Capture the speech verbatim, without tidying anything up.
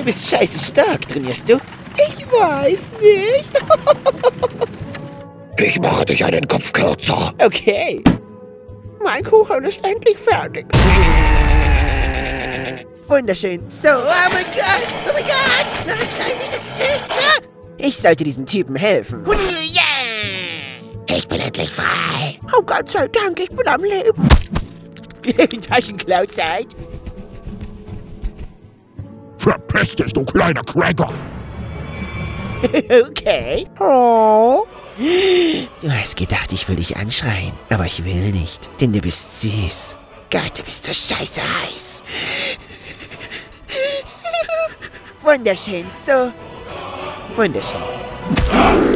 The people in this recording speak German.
bist scheiße stark, trainierst du? Ich weiß nicht. Ich mache dich einen Kopf kürzer. Okay. Mein Kuchen ist endlich fertig. Wunderschön. So, oh mein Gott, oh mein Gott. Nein, nein, nicht das Gesicht. Ja. Ich sollte diesen Typen helfen. Ja! Ich bin endlich frei. Oh Gott sei Dank, ich bin am Leben. Taschenklauzeit. Verpiss dich, du kleiner Cracker. Okay. Oh. Du hast gedacht, ich will dich anschreien, aber ich will nicht, denn du bist süß. Gott, du bist so scheiße heiß. Wunderschön, so wunderschön.